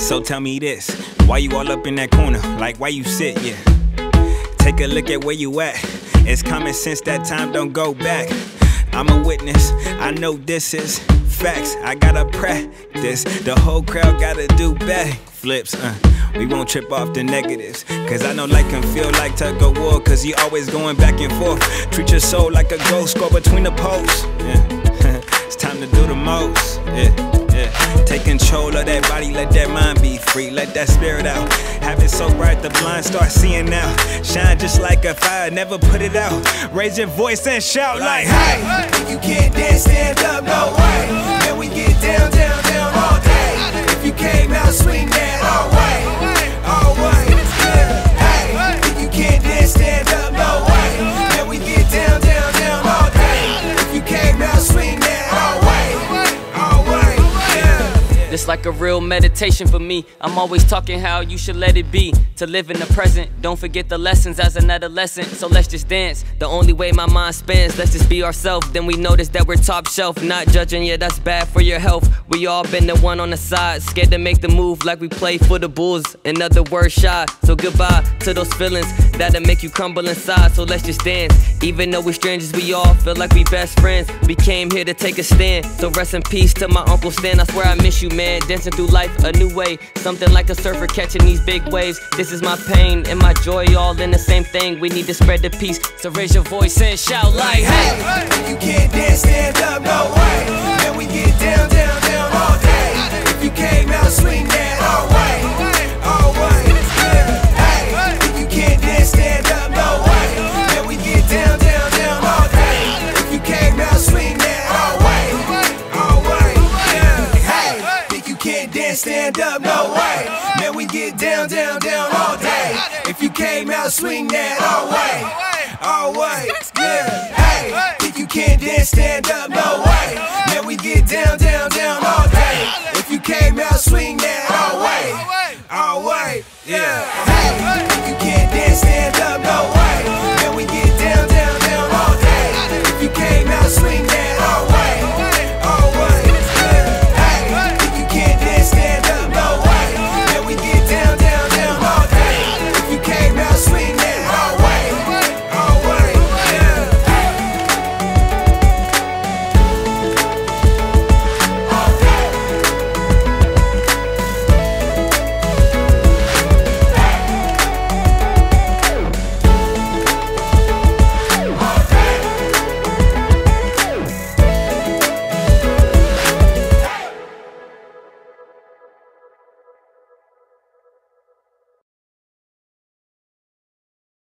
So tell me this, why you all up in that corner? Like why you sit, yeah? Take a look at where you at. It's common sense that time don't go back. I'm a witness, I know this is facts. I gotta practice, the whole crowd gotta do back flips. We won't trip off the negatives, cause I know life can feel like tug of war, cause you always going back and forth. Treat your soul like a ghost, score between the posts. It's time to do the most. Take control of that body, let that mind be free, let that spirit out. Have it so bright the blind start seeing now. Shine just like a fire, never put it out. Raise your voice and shout like, hey! If you can't dance, stand up, no way. Then we get down, down, down all day. If you came out, swing that all way, all way. Hey, if you can't dance, stand up, no way. Then we get down, down, down all day. If you came out, swing that all way, all way. It's like a real meditation for me. I'm always talking how you should let it be. To live in the present, don't forget the lessons as an adolescent. So let's just dance, the only way my mind spins. Let's just be ourselves, then we notice that we're top shelf. Not judging, yeah, that's bad for your health. We all been the one on the side, scared to make the move like we play for the Bulls. In other words, shy. So goodbye to those feelings that'll make you crumble inside. So let's just dance, even though we're strangers, we all feel like we best friends. We came here to take a stand, so rest in peace to my Uncle Stan. I swear I miss you, man. Dancing through life a new way, something like a surfer catching these big waves. This is my pain and my joy, all in the same thing. We need to spread the peace, so raise your voice and shout like, hey! If you can't dance, stand up, no way. Then we get down, down, down all day. If you came out, swing that all way, all way. Hey, if you can't dance, stand up, no way. Then we get down, down, down all day. If you came out, swing that all way, all way. Hey, if you can't dance, stand up, no way. Then we get down, down, down all day. If you came out, swing that all way, all way. Yeah. Hey, if you can't dance, stand up, no way. Then we get down, down, down